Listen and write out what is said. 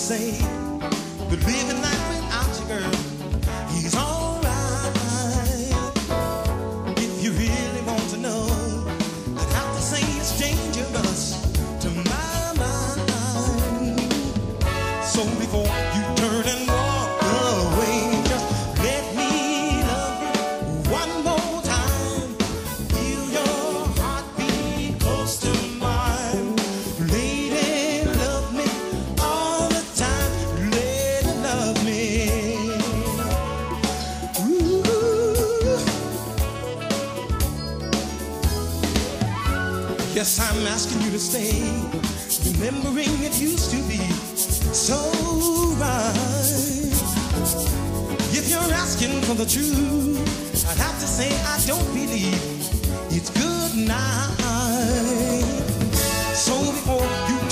say that living life without you, girl, he's alright. If you really want to know, I'd have to say it's dangerous to my mind. So before you turn and walk away, just let me love you one more time. Feel your heartbeat close to mine. Lady, love me all the time. Lady, love me. Ooh. Yes, I'm asking you to stay, remembering it used to be so right. If you're asking for the truth, I'd have to say I don't believe it's good night. So before you